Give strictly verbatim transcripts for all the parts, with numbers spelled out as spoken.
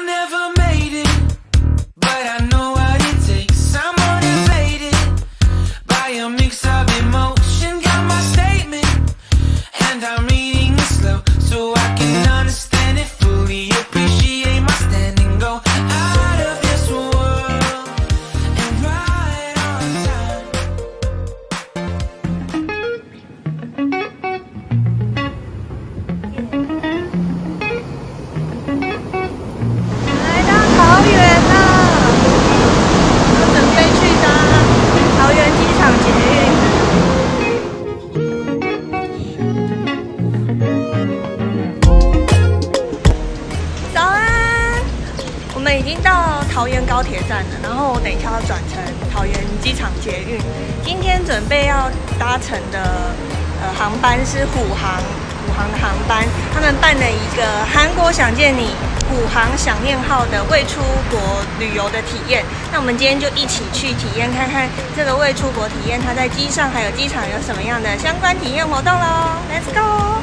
桃园高铁站了，然后我等一下要转乘桃园机场捷运。今天准备要搭乘的呃航班是虎航，虎航的航班，他们办了一个韩国想见你虎航想念号的未出国旅游的体验。那我们今天就一起去体验看看这个未出国体验，它在机上还有机场有什么样的相关体验活动喽 ！Let's go！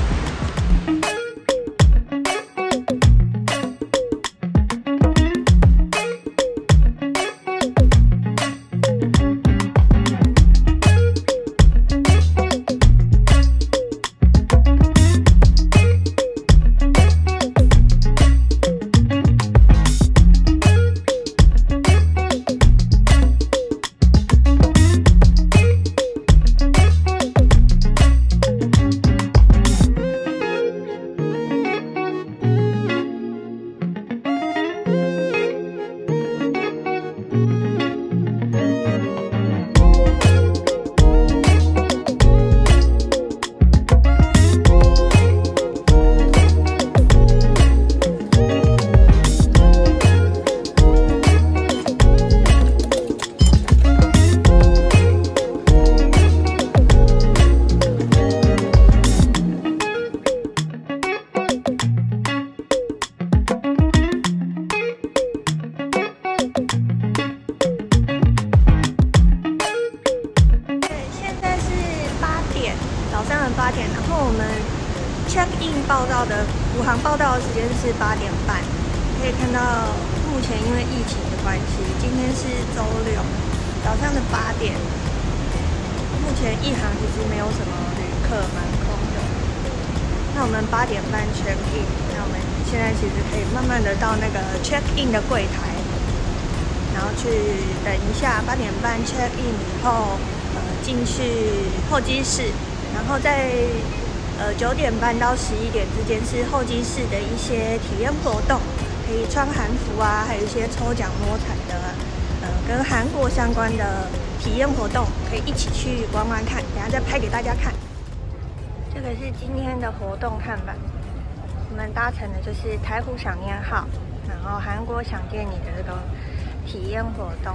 早上的八点，然后我们 check in 报到的虎航报到的时间是八点半。可以看到，目前因为疫情的关系，今天是周六，早上的八点。目前一航其实没有什么旅客，蛮空的。那我们八点半 check in， 那我们现在其实可以慢慢的到那个 check in 的柜台，然后去等一下，八点半 check in 以后，呃，进去候机室。然后在呃九点半到十一点之间是候机室的一些体验活动，可以穿韩服啊，还有一些抽奖摸彩的，呃跟韩国相关的体验活动，可以一起去玩玩看。等下再拍给大家看。这个是今天的活动看板，我们搭乘的就是台虎想念号，然后韩国想见你的这个体验活动。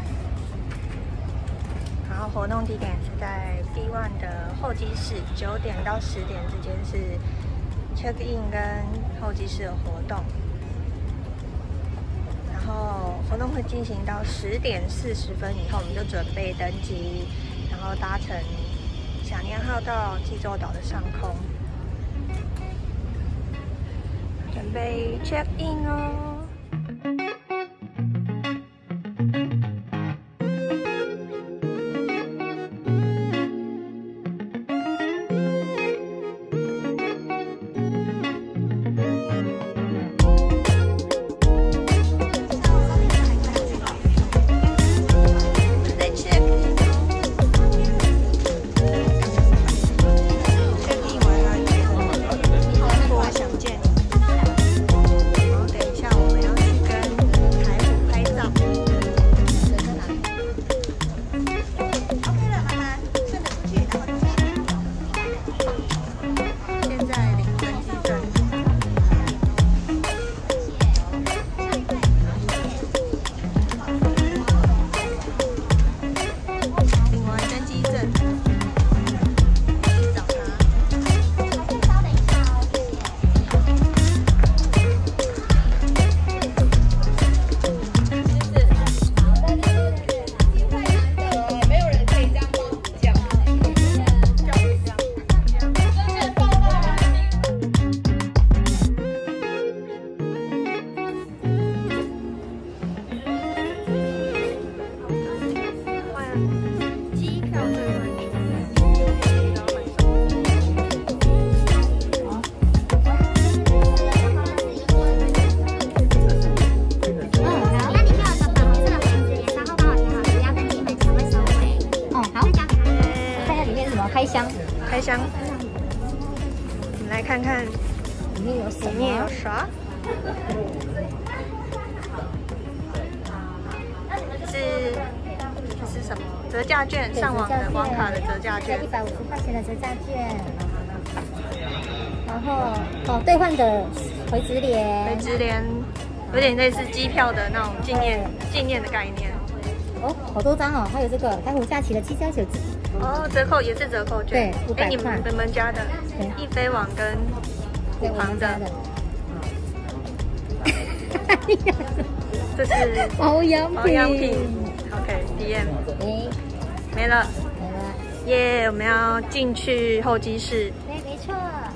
然后活动地点是在 B 一 的候机室，九点到十点之间是 check in 跟候机室的活动。然后活动会进行到十点四十分以后，我们就准备登机，然后搭乘想念号到济州岛的上空，准备 check in 哦。我箱。我们来看看里面有什么？ 里面有啥？是这是什么？折价券，上网的网卡的折价券， 一百五十块钱的折价券。然后哦，兑换的回执联， 回执联有点类似机票的那种纪念纪念的概念。 哦，好多张哦，还有这个台虎假期的七加九折。 哦，折扣也是折扣券。 对，五百块。 你们你们家的易飞网跟虎航的。这是保养品。 保养品 ，OK， D M。 哎， 没了。 没了。 耶，我们要进去候机室。 对，没错。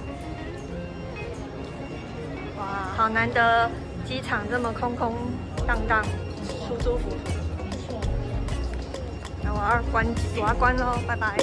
哇，好难得，机场这么空空荡荡，舒舒服服。 没错。 那我要关，我要关喽，拜拜。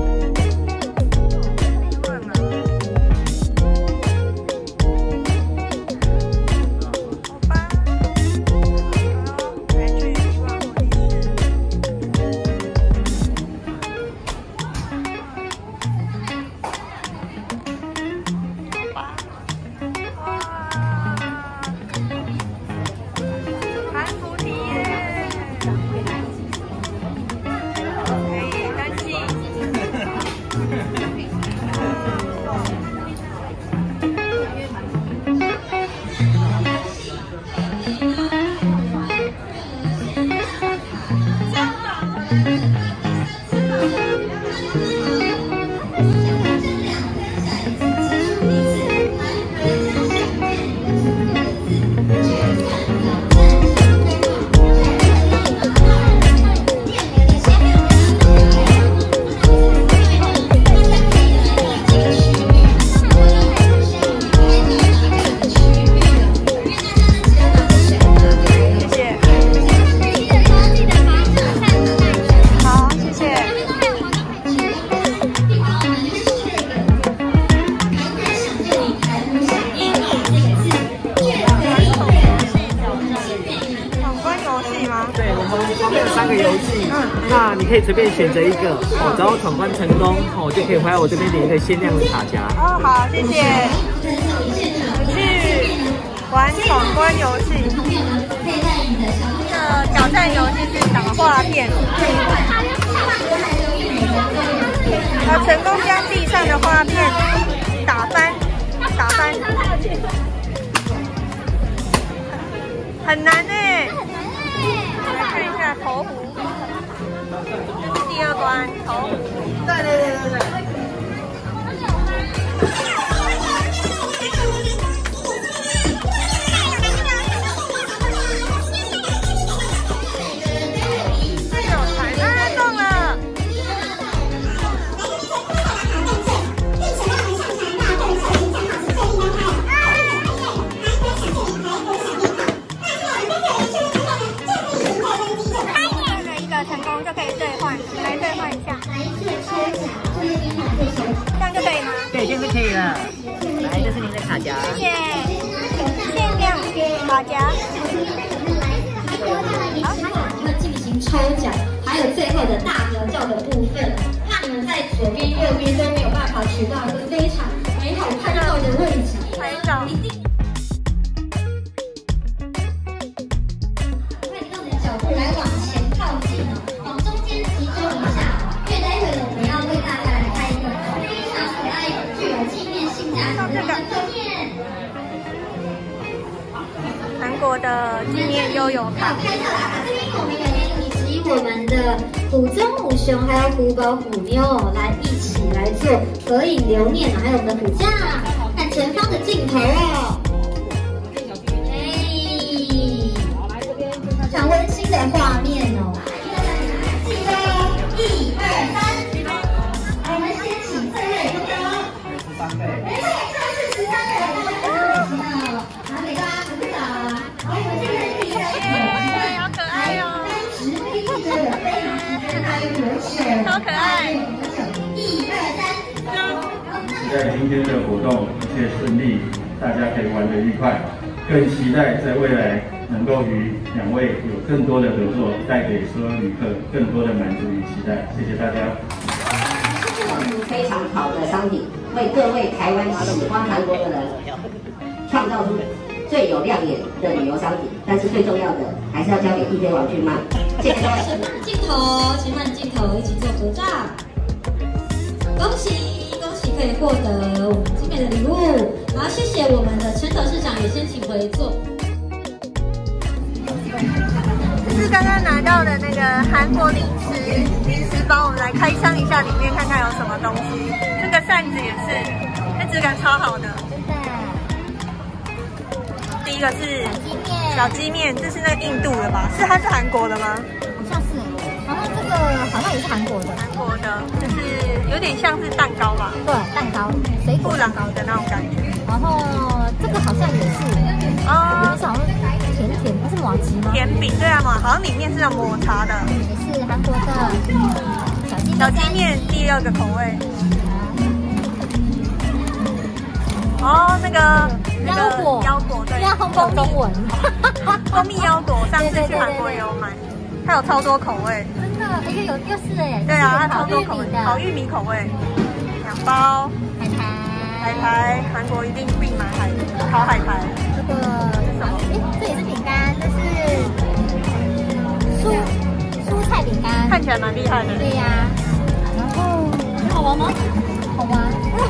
那你可以随便选择一个，哦，只要闯关成功，哦，就可以回来我这边领一个限量的卡夹。 哦，好，谢谢。去玩闯关游戏。这个挑战游戏是打画片，要成功将地上的画片打翻，打翻，很难哎。来看一下头壶。这是第二关，头壶。对对对对对。这有彩，当然中了。成功就可以兑换，来兑换一下，这样就可以吗？ 对，这样就可以了。来，这是您的卡夹。 谢谢，限量卡夹。 好，会进行抽奖，还有最后的大合照的部分，怕你们在左边、右边都没有办法取到一个非常美好拍照的位置。 拍照。 快用你的脚步来往前靠近哦，往中间集中一下。因为待会呢，我们要为大家来拍一个非常可爱、具有纪念性价值的照片。 韩国的纪念悠游卡。 好，看到了，这边我们有以及我们的虎宗虎熊，还有虎宝虎妞来一起来做合影留念，还有我们的虎架，看前方的镜头哦。非常温馨的画面哦。记得一二三，我们先起最后一个十三倍。没错，这是十三倍。好，给大家鼓掌。好，我们这边第一个， 好可爱哦， 直立的非常可爱又有趣， 超可爱。 一二三， 期待今天的活动一切顺利，大家可以玩得愉快。更期待在未来能够与两位有更多的合作，带给所有旅客更多的满足与期待。谢谢大家。 非常好的商品，为各位台湾喜欢韩国的人创造出最有亮眼的旅游商品。但是最重要的还是要交给地推王去卖。谢谢大家。 请慢镜头，请慢镜头，一起做合照。恭喜恭喜，可以获得我们精美的礼物。好，谢谢我们的陈董事长，也先请回座。 这是刚刚拿到的那个韩国零食零食包，我们来开箱一下，里面看看有什么东西。这个扇子也是，那质感超好的。第一个是小鸡面，这是那个印度的吧？是它是韩国的吗？ 好像是，然后这个好像也是韩国的。 韩国的，就是有点像是蛋糕吧？ 对，蛋糕，水果蛋糕的那种感觉。 然后这个好像也是，哦，里面是好像甜甜，它是麻糬吗？ 甜饼，对啊嘛，好像里面是要抹茶的。 也是韩国的小鸡小鸡面，第二个口味。哦，那个腰果， 腰果对， 要蜂蜜中文， 蜂蜜腰果，上次去韩国也有买，它有超多口味， 真的，而且有又是哎， 对啊，它超多口味，烤玉米口味，两包， 海苔， 海苔，韩国一定必买海烤海苔， 这个是什么？哎，这也是饼干，这是蔬蔬菜饼干， 看起来蛮厉害的， 对呀，然后好玩吗？好玩。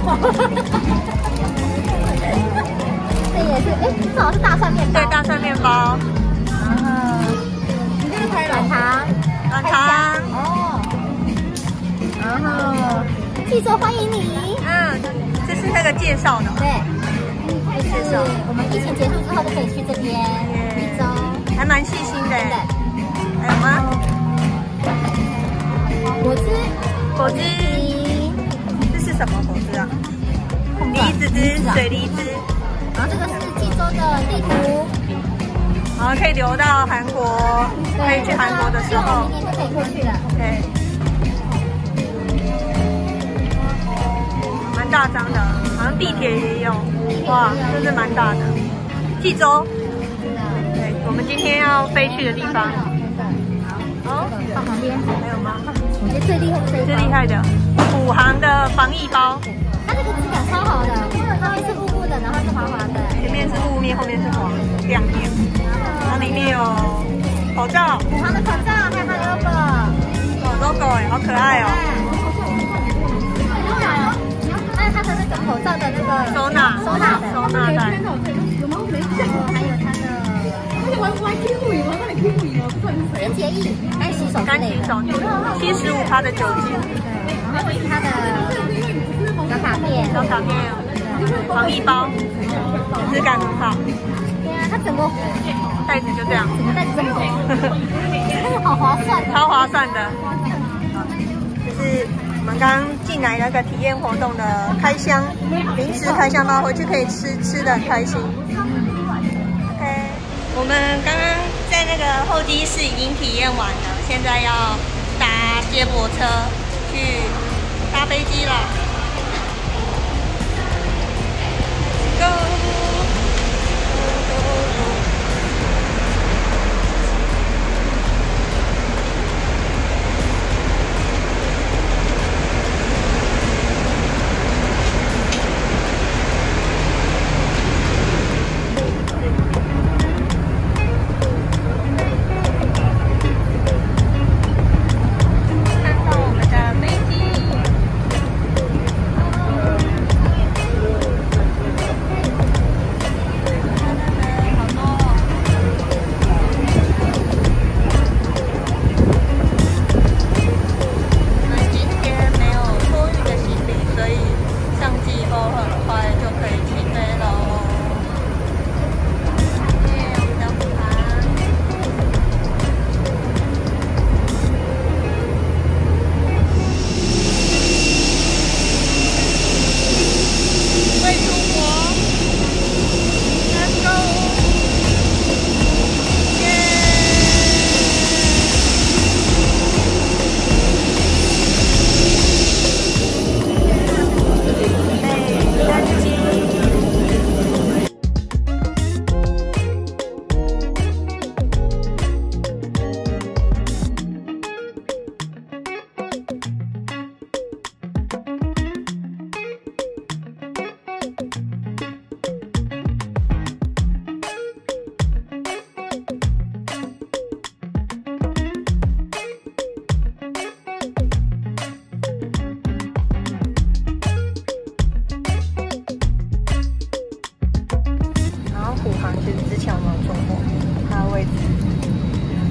这也是，哎，这好像是大蒜面包。 对，大蒜面包。 然后，你这个还有软糖， 软糖。 哦。然后，记者欢迎你。 嗯，这是那个介绍的。 对。就是我们疫情结束之后就可以去这边一周， 还蛮细心的。还有吗？ 果汁， 果汁。这是什么果汁啊？梨子汁，水梨汁。 然后这个是济州的地图， 然后可以留到韩国，可以去韩国的时候， 明年就可以过去了。 对，蛮大张的，好像地铁也有，哇，真是蛮大的。济州，对，我们今天要飞去的地方。 哦，到旁边还有吗？ 我觉得最厉害是最厉害的虎航的防疫包。 它这个质感超好的，上面是雾雾的，然后是滑滑的， 前面是雾面，后面是黄亮面，然后里面有口罩， 虎航的口罩，还有它的 logo， 哦 logo 哎，好可爱哦。 还有它的那个口罩的那个收纳， 收纳的， 收纳袋， 有吗？没见过，还有它的，而且我我还 keep 住我那里 keep 住我，不知道你是谁。洁液，干洗手， 干洗手，七十五趴的酒精， 然后它的。小卡片， 小卡片，防疫包，质感很好。 对啊，它整个袋子就这样， 整个袋子这么多，好划算， 超划算的。就是我们刚刚进来那个体验活动的开箱，零食开箱包，回去可以吃，吃的很开心。OK， 我们刚刚在那个候机室已经体验完了，现在要搭接驳车去搭飞机了。Go!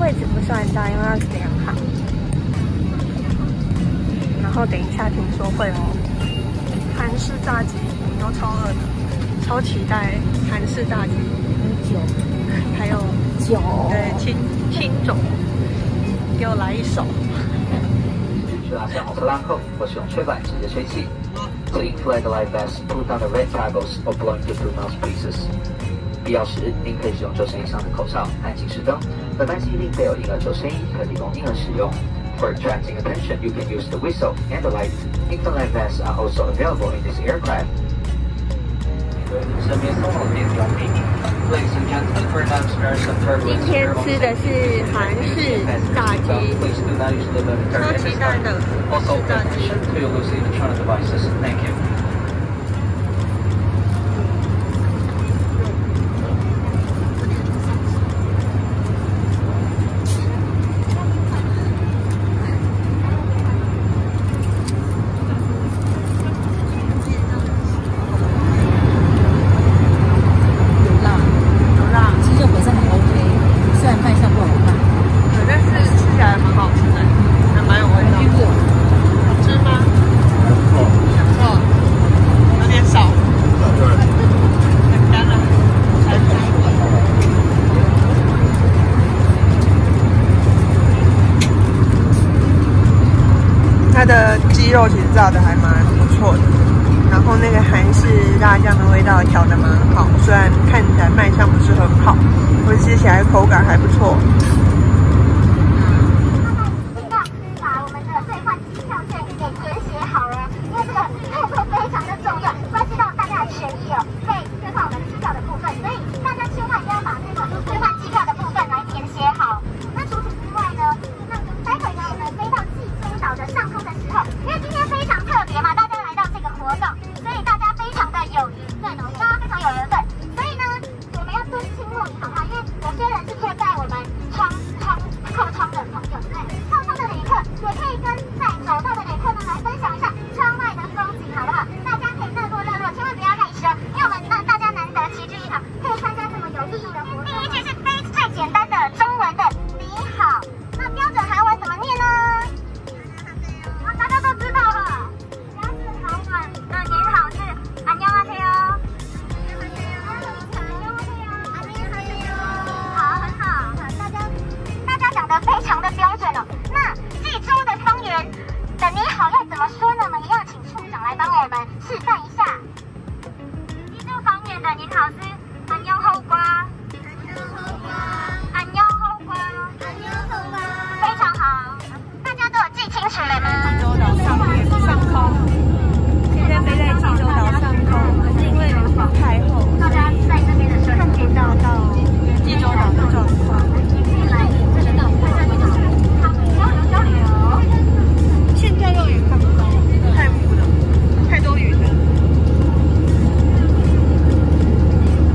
位置不算大，因为它是两行。然后等一下听说会有韩式炸鸡，都超饿的，超期待韩式炸鸡。酒，还有酒，对，青青种，给我来一手。 是拉向奥特拉扣，或是用吹板直接吹气。So inflate the life vest, put down the red tables, or blow into two mouthpieces. 必要时，您可以使用救生衣上的口罩和警示灯，但担心一定备有婴儿救生衣，可提供婴儿使用。For attracting attention, you can use the whistle and the light. Infant life vests are also available in this aircraft. 身边送好的电标配。Ladies and gentlemen, for now, spare some turbulence. 今天吃的是韩式炸鸡，超期待的韩式炸鸡。 to elucidate the China devices. Thank you. 它的鸡肉其实炸的还蛮不错的，然后那个韩式辣酱的味道调的蛮好，虽然看起来卖相不是很好，不过吃起来口感还不错。 把我们的兑换机票券给填写好了，因为这个特别非常的重要，关系到大家的权益哦，可以兑换我们机票的部分，所以大家千万不要把这个兑换机票的部分来填写好。那除此之外呢，那待会呢我们飞到济州岛的上空的时候，因为今天非常特别嘛，大家来到这个活动，所以大家非常的有缘分哦，大家非常有缘分，所以呢我们要蹲亲莫你好不好？因为有些人是坐在我们窗窗靠窗的朋友，对，靠窗的旅客也可以跟在走道的旅客呢来分享一下窗外的风景，好不好？大家可以热络热络，千万不要害羞，因为我们让大家难得齐聚一堂，可以参加这么有意义的活动。第一句是非最简单的中文的你好，那标准韩文怎么念呢？啊，大家都知道了。标准韩文的你好是안녕하세요。好，很好，大家大家讲的非常的标准哦。那济州的方言的你好要怎么说呢？我们一样请处长来帮我们示范一下。济州方言的你好是안녕하오과。非常好，大家都有记清楚了吗？ 济州岛上面上空，现在飞在济州岛上空，可是因为云太厚， 大家在这边的时候看不到到济州岛的状况。 来，这是到大家好，交流交流。 现在肉眼看不到，太雾了，太多云了。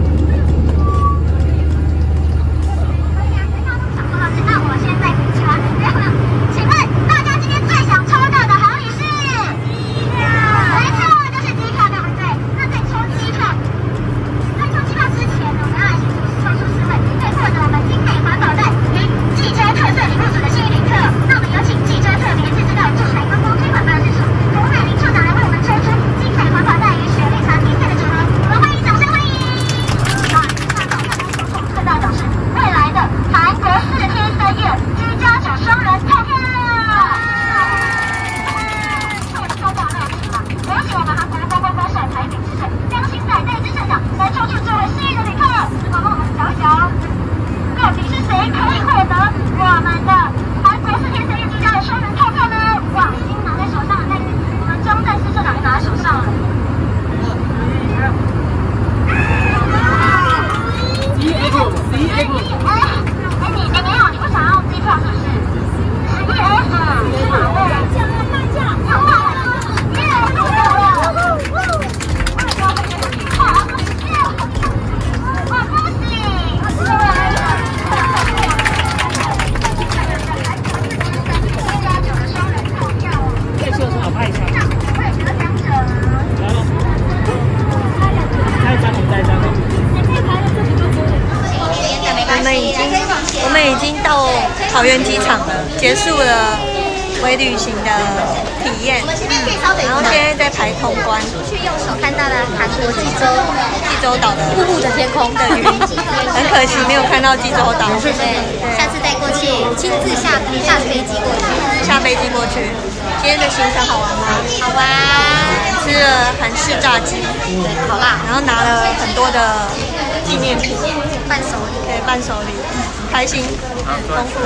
已经我们已经到桃园机场了，结束了微旅行的体验。 我们这边可以稍等一下。 然后现在在排通关。 出去右手看到了韩国济州济州岛的雾雾的天空的云，很可惜没有看到济州岛。 对，下次再过去，亲自下下飞机过去。 下飞机过去。今天的行程好玩吗？ 好玩。 吃了韩式炸鸡， 对，好辣。 然后拿了很多的纪念品， 伴手礼， 对，伴手礼，开心，丰富。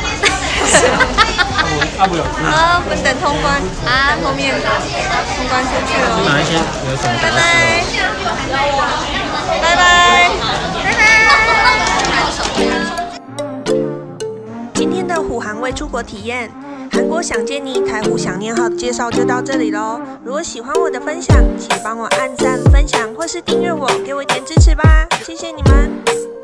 好，我们等通关啊，后面通关出去了。 哪一天有什么？ 拜拜，拜拜，拜拜。今天的虎航未出国体验，韩国想见你台虎想念号的介绍就到这里喽。如果喜欢我的分享，请帮我按赞、分享或是订阅我，给我一点支持吧，谢谢你们。